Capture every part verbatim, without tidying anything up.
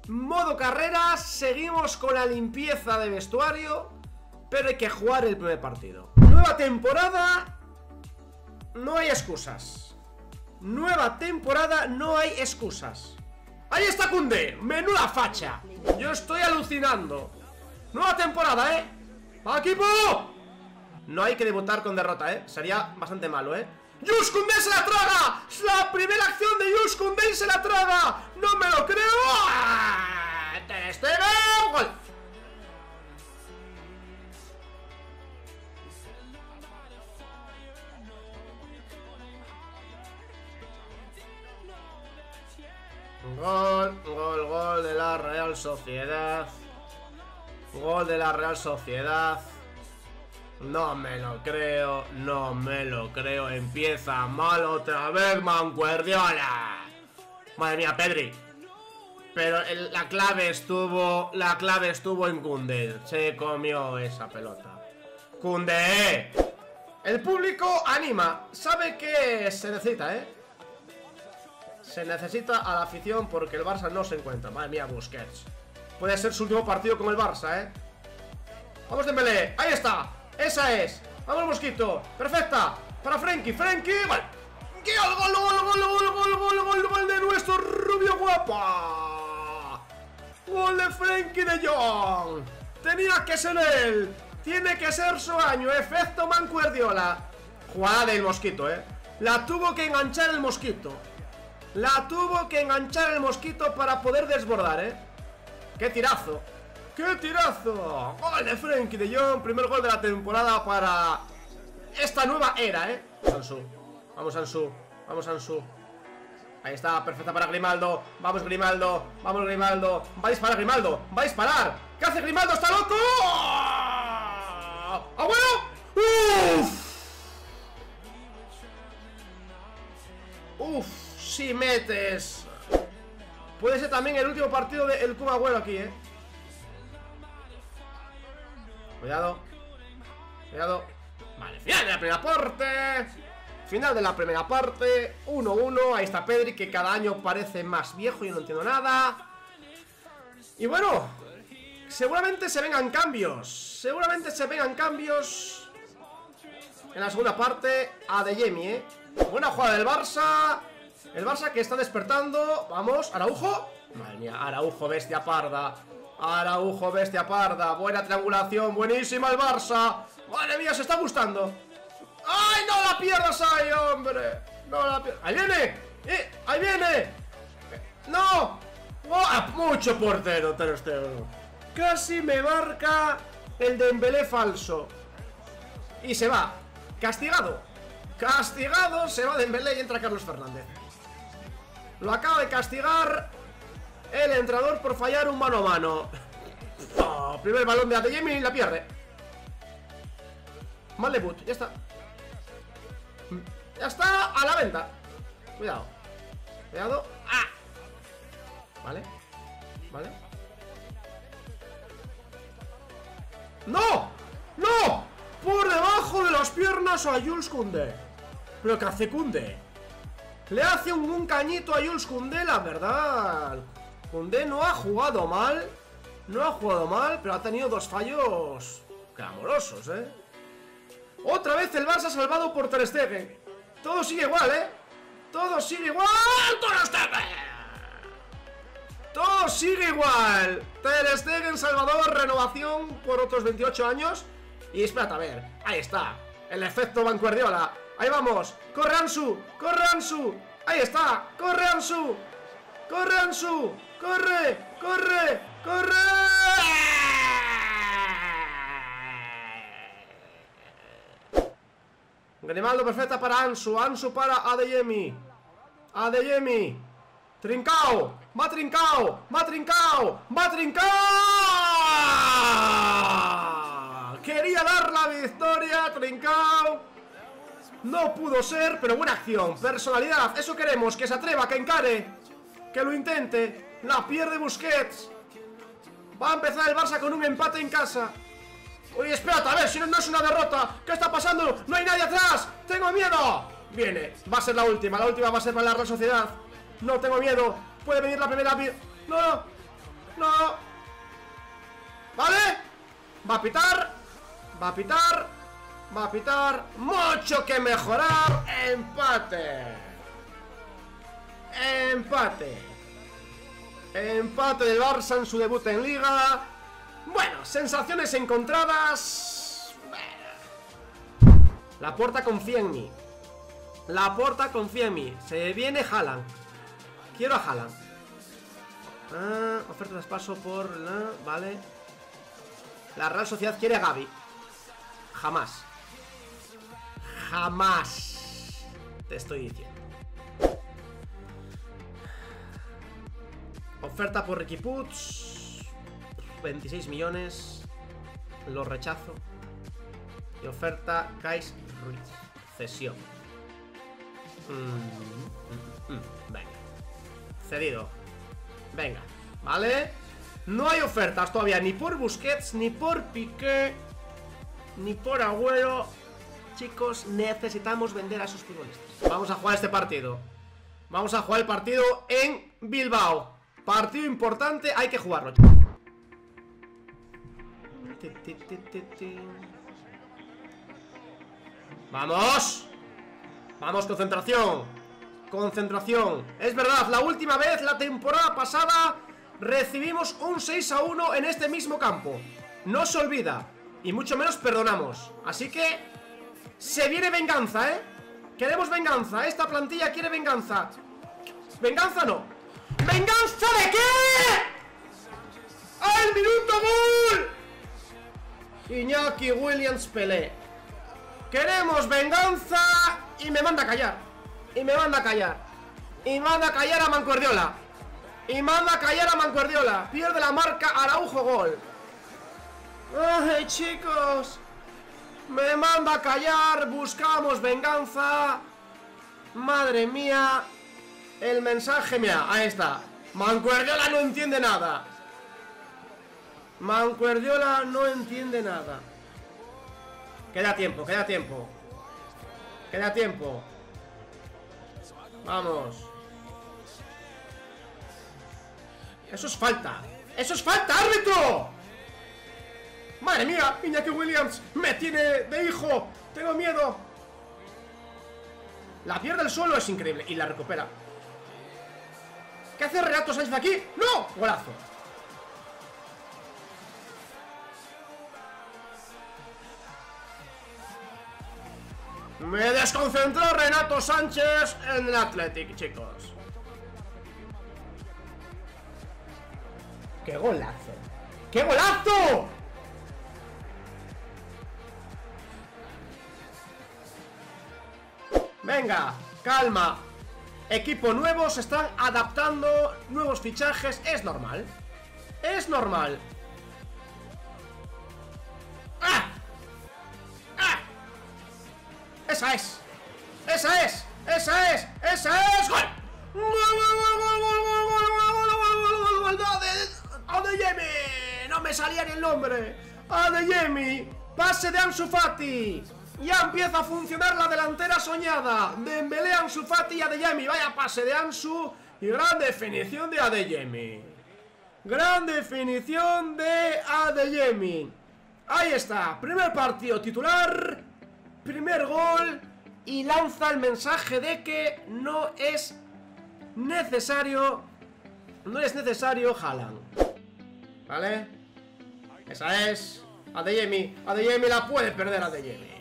Modo carrera, seguimos con la limpieza de vestuario, pero hay que jugar el primer partido. Nueva temporada, no hay excusas. Nueva temporada, no hay excusas. Ahí está Koundé, menuda facha. Yo estoy alucinando. Nueva temporada, ¿eh? ¡Va, equipo! No hay que debutar con derrota, ¿eh? Sería bastante malo, ¿eh? ¡Jules Koundé se la traga! ¡La primera acción de Jules Koundé se la traga! ¡No me lo creo! ¡Ter Stegen! ¡Gol! Gol, gol, gol de la Real Sociedad. Gol de la Real Sociedad. No me lo creo, no me lo creo. Empieza mal otra vez Manguardiola. Madre mía, Pedri. Pero el, la clave estuvo La clave estuvo en Koundé. Se comió esa pelota. Koundé. El público anima. Sabe que se necesita, ¿eh? Se necesita a la afición porque el Barça no se encuentra. Madre mía, Busquets. Puede ser su último partido con el Barça, ¿eh? Vamos, Dembélé. Ahí está. Esa es. Vamos, Mosquito. Perfecta. Para Frenkie. Frenkie. Gol. ¡Gol, gol, gol, gol, gol, gol, gol, gol, gol de nuestro rubio guapa! Gol de Frenkie de Jong. Tenía que ser él. Tiene que ser su año. Efecto Manguardiola. Jugada del Mosquito, ¿eh? La tuvo que enganchar el Mosquito. La tuvo que enganchar el Mosquito para poder desbordar, ¿eh? ¡Qué tirazo! ¡Qué tirazo! Gol de Frenkie de Jong. Primer gol de la temporada para esta nueva era, ¿eh? Ansu. Vamos, Ansu. Vamos, Ansu. Ahí está, perfecta para Grimaldo. Vamos, Grimaldo. Vamos, Grimaldo. Va a disparar, Grimaldo. Va a disparar. ¿Qué hace Grimaldo? ¡Está loco! ¡Agüero! ¡Uf! ¡Uf! Si metes. Puede ser también el último partido del Kun Agüero aquí, ¿eh? Cuidado. Cuidado. Vale, final de la primera parte. Final de la primera parte. uno uno. Ahí está Pedri, que cada año parece más viejo. Yo no entiendo nada. Y bueno, seguramente se vengan cambios. Seguramente se vengan cambios en la segunda parte. Adeyemi, ¿eh? Buena jugada del Barça. El Barça que está despertando. Vamos, Araujo. Madre mía, Araujo, bestia parda. Araujo, bestia parda. Buena triangulación, buenísima el Barça. Madre mía, se está gustando. ¡Ay, no la pierdas ahí, hombre! No la pierdas. ¡Ahí viene! ¡Eh! ¡Ahí viene! ¡No! ¡Oh! Mucho portero, Ter Stegen. Casi me marca el Dembélé falso. Y se va. Castigado. Castigado, se va Dembélé y entra Carlos Fernández. Lo acaba de castigar el entrenador por fallar un mano a mano. Oh, primer balón de Adeyemi y la pierde. Mal debut, ya está. Ya está a la venta. Cuidado. Cuidado. ¡Ah! Vale. Vale. ¡No! ¡No! Por debajo de las piernas a Jules Koundé. ¿Pero qué hace Koundé? Le hace un, un cañito a Jules Koundé, la verdad. Koundé no ha jugado mal. No ha jugado mal, pero ha tenido dos fallos clamorosos, ¿eh? Otra vez el Barça salvado por Ter Stegen. Todo sigue igual, ¿eh? Todo sigue igual. Ter Stegen. Todo sigue igual. Ter Stegen, Salvador, renovación por otros veintiocho años. Y espérate, a ver. Ahí está. El efecto Manguardiola. Ahí vamos. Corre Ansu. Corre Ansu. Ahí está. Corre Ansu. Corre Ansu. Corre. Corre. Corre. Grimaldo perfecta para Ansu. Ansu para Adeyemi. Adeyemi. Trincao. Va Trincao. Va Trincao. Va Trincao. Quería dar la victoria. Trincao. No pudo ser, pero buena acción. Personalidad. Eso queremos. Que se atreva, que encare. Que lo intente. La pierde Busquets. Va a empezar el Barça con un empate en casa. Uy, espérate, a ver, si no, no es una derrota. ¿Qué está pasando? ¡No hay nadie atrás! ¡Tengo miedo! Viene, va a ser la última. La última va a ser para la Real Sociedad. No tengo miedo. Puede venir la primera. No, no. No. ¿Vale? Va a pitar. Va a pitar. Va a pitar. Mucho que mejorar. Empate. Empate. Empate del Barça en su debut en Liga. Bueno, sensaciones encontradas. Laporta confía en mí. Laporta confía en mí. Se viene Haaland. Quiero a Haaland. Ah, oferta de traspaso por la... Vale. La Real Sociedad quiere a Gavi. Jamás. Jamás. Te estoy diciendo. Oferta por Riqui Puig. veintiséis millones. Lo rechazo. Y oferta Kais Ruiz. Cesión. Mm, mm, mm, venga. Cedido. Venga. ¿Vale? No hay ofertas todavía ni por Busquets, ni por Piqué, ni por Agüero. Chicos, necesitamos vender a esos futbolistas. Vamos a jugar este partido. Vamos a jugar el partido en Bilbao. Partido importante, hay que jugarlo. ¡Vamos! ¡Vamos, concentración! Concentración. Es verdad, la última vez, la temporada pasada, recibimos un seis a uno en este mismo campo. No se olvida. Y mucho menos perdonamos. Así que se viene venganza, ¿eh? Queremos venganza. Esta plantilla quiere venganza. ¿Venganza no? ¿Venganza de qué? ¡Al minuto gol! Iñaki Williams Pelé. Queremos venganza. Y me manda a callar. Y me manda a callar. Y manda a callar a Mancuerdiola. Y manda a callar a Mancuerdiola. Pierde la marca, Araujo gol. Ay, chicos. Me manda a callar. Buscamos venganza. Madre mía. El mensaje, mira, ahí está. Mancuerdiola no entiende nada. Mancuerdiola no entiende nada. Queda tiempo, queda tiempo. Queda tiempo. Vamos. Eso es falta. Eso es falta, árbitro. Madre mía, Iñaki Williams me tiene de hijo. Tengo miedo. La pierde el suelo, es increíble. Y la recupera. ¿Qué hace Renato Sánchez aquí? ¡No! Golazo. Me desconcentró Renato Sánchez en el Athletic, chicos. ¡Qué golazo! ¡Qué golazo! Venga, calma. Equipo nuevo, se están adaptando. Nuevos fichajes, es normal. Es normal. ¡Ah! ¡Ah! Esa es. Esa es. Esa es. Esa es. ¡Gol! ¡Gol, gol, gol, gol, gol, gol, gol, gol! ¡Adeyemi! No me salía ni el nombre. Adeyemi. Pase de Ansu Fati. Ya empieza a funcionar la delantera soñada. Dembélé, Ansu Fati y Adeyemi. Vaya pase de Ansu. Y gran definición de Adeyemi. Gran definición de Adeyemi. Ahí está. Primer partido titular. Primer gol. Y lanza el mensaje de que no es necesario. No es necesario Haaland. ¿Vale? Esa es. Adeyemi. Adeyemi la puede perder Adeyemi.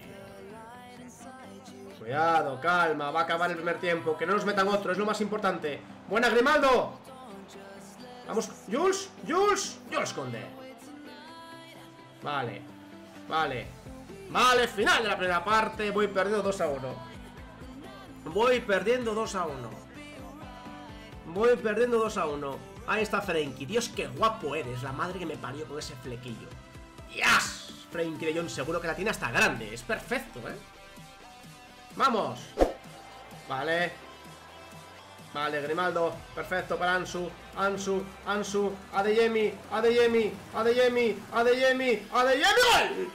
Cuidado, calma, va a acabar el primer tiempo. Que no nos metan otro, es lo más importante. Buena, Grimaldo. Vamos, Jules, Jules, Jules Condé. Vale, vale. Vale, final de la primera parte. Voy perdiendo dos a uno. Voy perdiendo dos a uno. Voy perdiendo dos a uno. Ahí está Frenkie. Dios, qué guapo eres. La madre que me parió con ese flequillo. ¡Yes! Frenkie de Jong seguro que la tiene hasta grande. Es perfecto, ¿eh? ¡Vamos! Vale. Vale, Grimaldo. Perfecto para Ansu. Ansu, Ansu. Adeyemi, Adeyemi, Adeyemi, Adeyemi, Adeyemi. ¡Gol!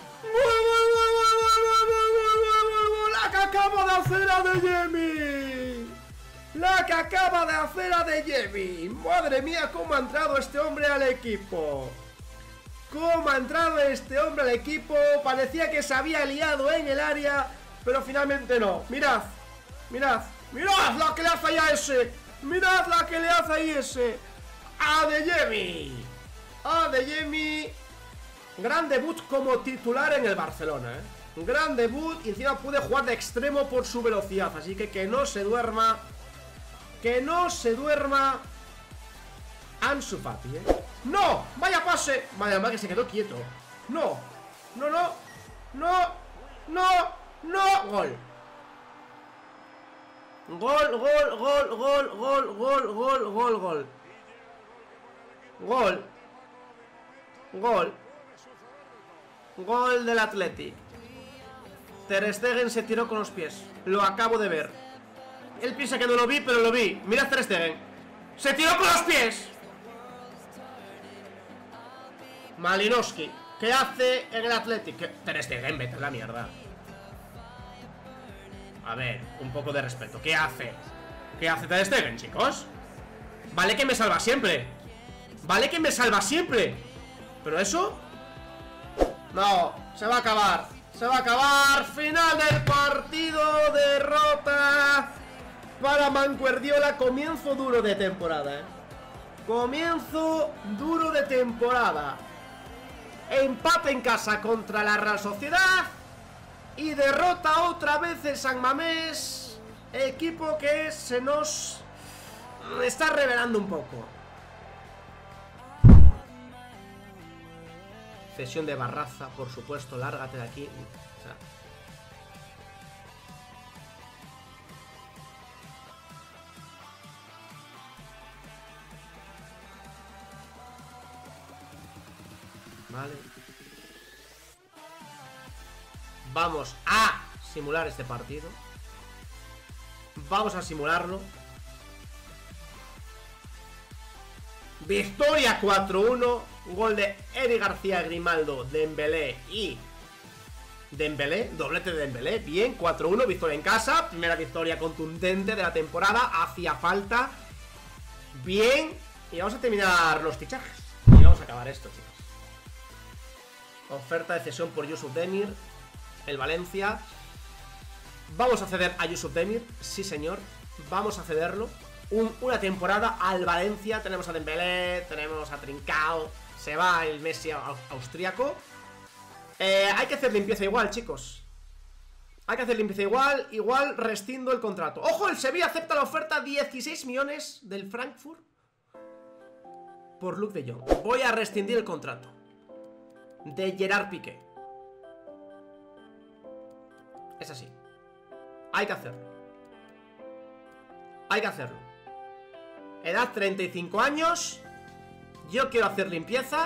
¡La que acabo de hacer Adeyemi! La que acaba de hacer a De Jemi. Madre mía, cómo ha entrado este hombre al equipo. Cómo ha entrado este hombre al equipo. Parecía que se había liado en el área, pero finalmente no. Mirad, mirad, mirad la que le hace ahí a ese. Mirad la que le hace ahí ese. A De Jemi. A De Jemi. Gran debut como titular en el Barcelona, ¿eh? Un gran debut y encima puede jugar de extremo por su velocidad. Así que que no se duerma. Que no se duerma Ansu Fati, ¿eh? ¡No! ¡Vaya pase! Vaya, madre, que se quedó quieto. ¡No! ¡No, no! ¡No! ¡No! ¡No! ¡Gol! Gol, gol, gol, gol, gol, gol, gol, gol, gol. Gol. Gol. Gol del Athletic. Ter Stegen se tiró con los pies. Lo acabo de ver. Él piensa que no lo vi, pero lo vi. Mira Ter Stegen. ¡Se tiró con los pies! Malinowski. ¿Qué hace en el Athletic? Ter Stegen, vete a la mierda. A ver, un poco de respeto. ¿Qué hace? ¿Qué hace Ter Stegen, chicos? Vale que me salva siempre. Vale que me salva siempre. ¿Pero eso? No, se va a acabar. Se va a acabar. Final del partido. Derrota para Manguardiola. Comienzo duro de temporada, ¿eh? Comienzo duro de temporada. Empate en casa contra la Real Sociedad. Y derrota otra vez el San Mamés. Equipo que se nos está revelando un poco. Cesión de Barraza, por supuesto. Lárgate de aquí. O sea, vale. Vamos a simular este partido. Vamos a simularlo. Victoria cuatro uno. Gol de Eric García, Grimaldo, Dembélé y Dembélé, doblete de Dembélé. Bien, cuatro uno, victoria en casa. Primera victoria contundente de la temporada. Hacía falta. Bien. Y vamos a terminar los fichajes. Y vamos a acabar esto, chicos. Oferta de cesión por Youssouf Demir, el Valencia. Vamos a ceder a Youssouf Demir. Sí, señor. Vamos a cederlo. Un, una temporada al Valencia. Tenemos a Dembélé, tenemos a Trincao. Se va el Messi austriaco. eh, Hay que hacer limpieza igual, chicos. Hay que hacer limpieza igual. Igual rescindo el contrato. ¡Ojo! El Sevilla acepta la oferta dieciséis millones del Frankfurt por Luuk de Jong. Voy a rescindir el contrato de Gerard Piqué. Es así. Hay que hacerlo. Hay que hacerlo. Edad treinta y cinco años. Yo quiero hacer limpieza.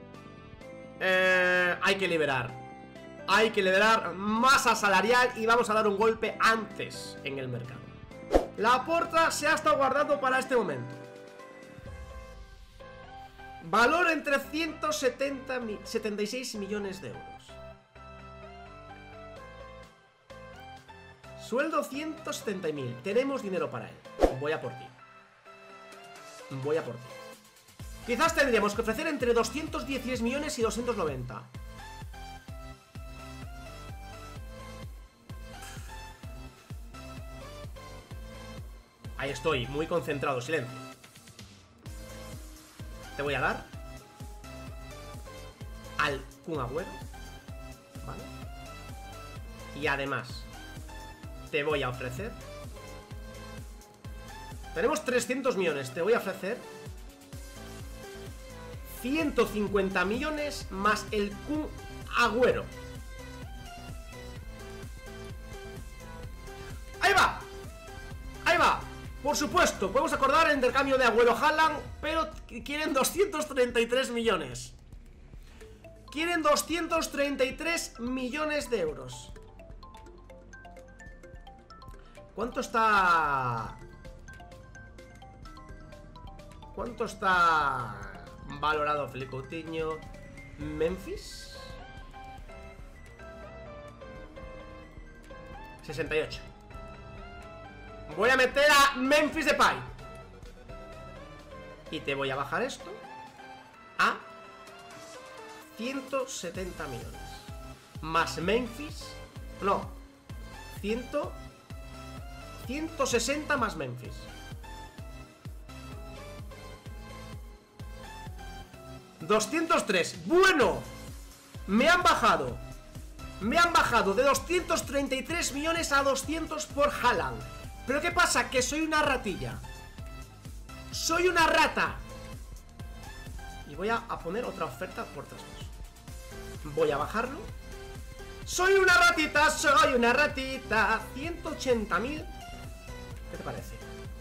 eh, Hay que liberar. Hay que liberar masa salarial. Y vamos a dar un golpe antes en el mercado. Laporta se ha estado guardando para este momento. Valor entre ciento setenta, setenta y seis millones de euros. Sueldo ciento setenta mil. Tenemos dinero para él. Voy a por ti. Voy a por ti. Quizás tendríamos que ofrecer entre doscientos dieciséis millones y doscientos noventa. Ahí estoy, muy concentrado, silencio. Te voy a dar al Kun Agüero, ¿vale? Y además te voy a ofrecer, tenemos trescientos millones, te voy a ofrecer ciento cincuenta millones más el Kun Agüero. ¡Ahí va! ¡Ahí va! Por supuesto, podemos acordar el intercambio de Agüero-Haaland, pero quieren doscientos treinta y tres millones. Quieren doscientos treinta y tres millones de euros. ¿Cuánto está? ¿Cuánto está valorado Philippe Coutinho? ¿Memphis? sesenta y ocho. Voy a meter a Memphis Depay. Y te voy a bajar esto a ciento setenta millones. Más Memphis. No, cien, ciento sesenta más Memphis. doscientos tres. Bueno, me han bajado. Me han bajado de doscientos treinta y tres millones a doscientos por Haaland. Pero ¿qué pasa? Que soy una ratilla. Soy una rata. Y voy a, a poner otra oferta por traspaso. Voy a bajarlo. Soy una ratita, soy una ratita. ciento ochenta mil. ¿Qué te parece?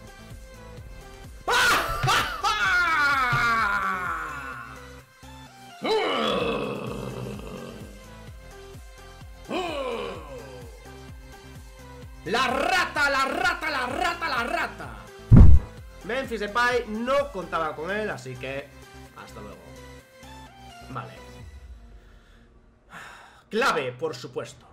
La rata, la rata, la rata, la rata. Memphis Depay no contaba con él, así que hasta luego. Vale. Clave, por supuesto.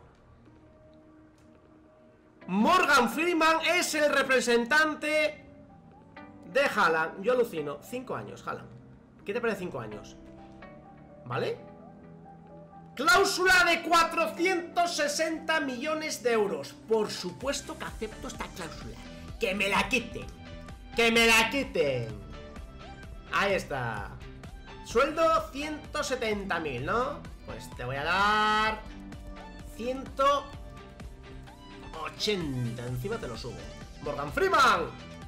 Morgan Freeman es el representante de Haaland. Yo alucino. Cinco años, Haaland. ¿Qué te parece cinco años? ¿Vale? Cláusula de cuatrocientos sesenta millones de euros. Por supuesto que acepto esta cláusula. Que me la quiten. Que me la quiten. Ahí está. Sueldo ciento setenta mil, ¿no? Pues te voy a dar ciento ochenta. Encima te lo subo. Morgan Freeman.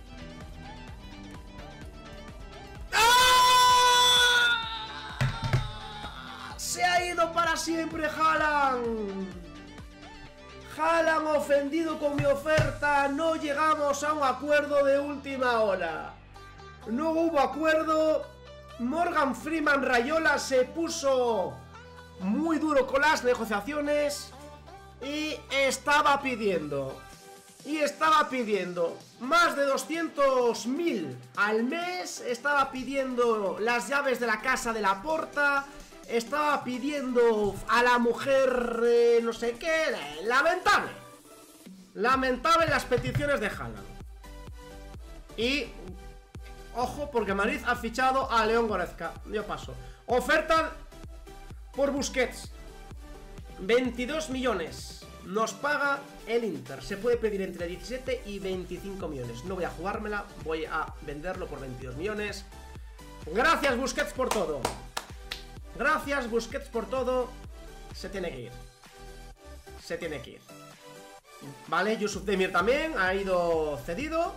Se ha ido para siempre Haaland. Haaland ofendido con mi oferta. No llegamos a un acuerdo de última hora. No hubo acuerdo. Morgan Freeman Rayola se puso muy duro con las negociaciones y estaba pidiendo y estaba pidiendo más de doscientos mil al mes. Estaba pidiendo las llaves de la casa de Laporta. Estaba pidiendo a la mujer eh, no sé qué. Lamentable. Lamentable las peticiones de Haaland. Y ojo, porque Madrid ha fichado a León Goretzka. Yo paso. Oferta por Busquets. veintidós millones. Nos paga el Inter. Se puede pedir entre diecisiete y veinticinco millones. No voy a jugármela. Voy a venderlo por veintidós millones. Gracias, Busquets, por todo. Gracias, Busquets, por todo. Se tiene que ir. Se tiene que ir. Vale, Yusuf Demir también ha ido cedido.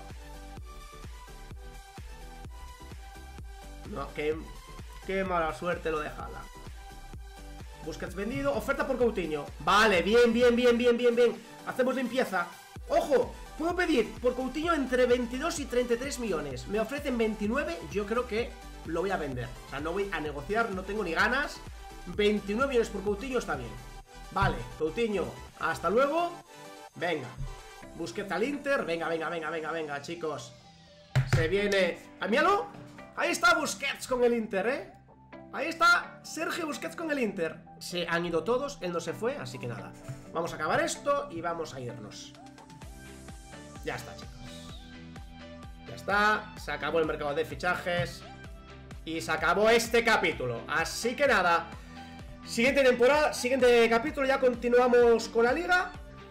No, qué, qué mala suerte lo de Haaland. Busquets vendido. Oferta por Coutinho. Vale, bien, bien, bien, bien, bien, bien. Hacemos limpieza. ¡Ojo! Puedo pedir por Coutinho entre veintidós y treinta y tres millones. Me ofrecen veintinueve. Yo creo que lo voy a vender. O sea, no voy a negociar, no tengo ni ganas. veintinueve millones por Coutinho está bien. Vale, Coutinho, hasta luego. Venga. Busquets al Inter. Venga, venga, venga, venga, venga, chicos. Se viene. ¡Ah, míralo! Ahí está Busquets con el Inter, ¿eh? Ahí está Sergio Busquets con el Inter. Se han ido todos, él no se fue, así que nada. Vamos a acabar esto y vamos a irnos. Ya está, chicos. Ya está, se acabó el mercado de fichajes y se acabó este capítulo. Así que nada, siguiente temporada, siguiente capítulo, ya continuamos con la liga.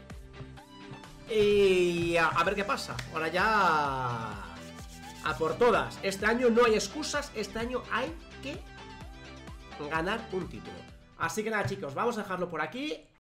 Y a, a ver qué pasa. Ahora ya a por todas. Este año no hay excusas, este año hay que ganar un título. Así que nada, chicos, vamos a dejarlo por aquí.